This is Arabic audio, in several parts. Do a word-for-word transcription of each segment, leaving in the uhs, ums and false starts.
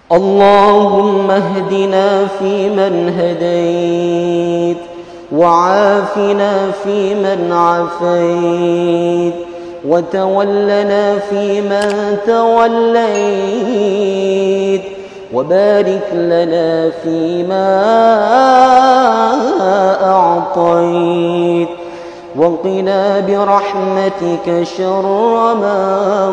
اللهم اهدنا فيمن هديت، وعافنا فيمن عافيت، وتولنا فيمن توليت، وبارك لنا فيما أعطيت، وقنا برحمتك شر ما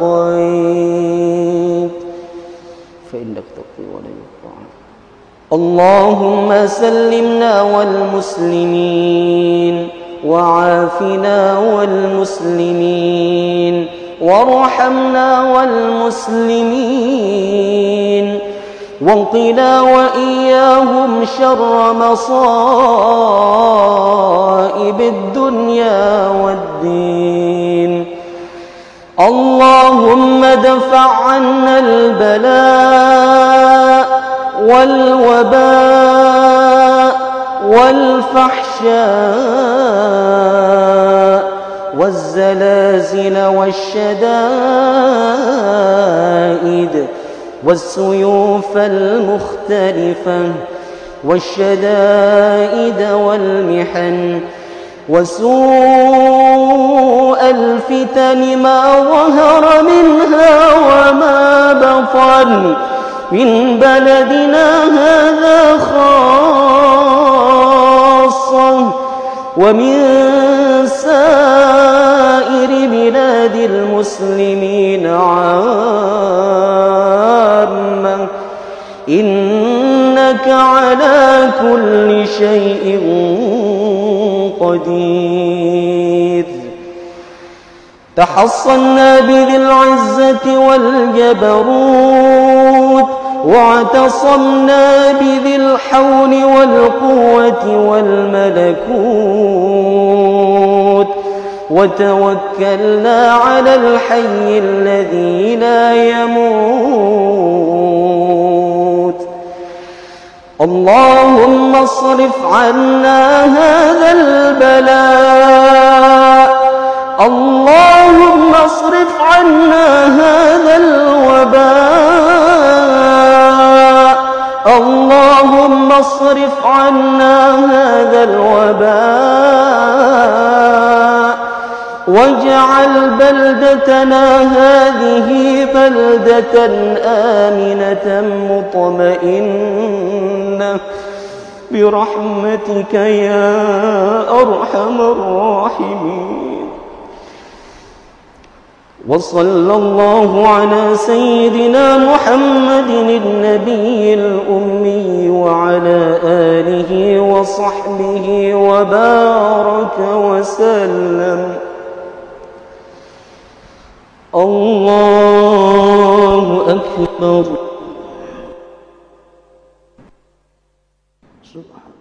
قضيت، فإنك تقضي ولا يقضى عنك. اللهم سلمنا والمسلمين، وعافنا والمسلمين، وارحمنا والمسلمين، وقنا وإياهم شر مصائب الدنيا والدين. اللهم ادفع عنا البلاء والوباء والفحشاء والزلازل والشدائد والسيوف المختلفة والشدائد والمحن وسوء الفتن ما ظهر منها وما بطن من بلدنا هذا خاصة ومن سائر بلاد المسلمين عامة، إنك على كل شيء قدير. تحصنا بذي العزة والجبروت، واعتصمنا بذي الحول والقوة والملكوت، وتوكلنا على الحي الذي لا يموت. اللهم اصرف عنا هذا البلاء، اللهم اصرف عنا هذا الوباء، اللهم اصرف عنا هذا الوباء، واجعل بلدتنا هذه بلدة آمنة مطمئنة برحمتك يا أرحم الراحمين. وصلى الله على سيدنا محمد النبي الأمي وعلى آله وصحبه وبارك وسلم. الله أكبر. سبحان